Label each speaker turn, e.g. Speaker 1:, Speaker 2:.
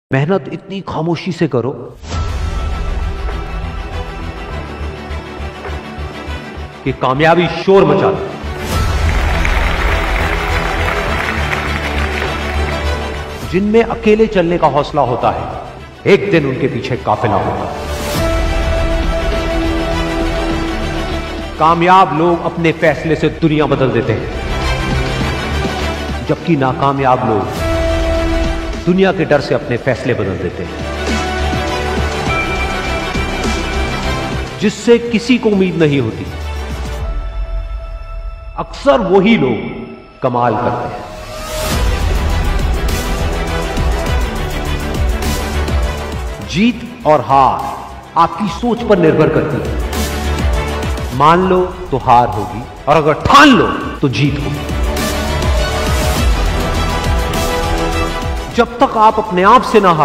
Speaker 1: मेहनत इतनी खामोशी से करो कि कामयाबी शोर मचा दे। जिनमें अकेले चलने का हौसला होता है, एक दिन उनके पीछे काफिला होगा। कामयाब लोग अपने फैसले से दुनिया बदल देते हैं, जबकि नाकामयाब लोग दुनिया के डर से अपने फैसले बदल देते हैं। जिससे किसी को उम्मीद नहीं होती, अक्सर वही लोग कमाल करते हैं। जीत और हार आपकी सोच पर निर्भर करती है। मान लो तो हार होगी, और अगर ठान लो तो जीत होगी। जब तक आप अपने आप से ना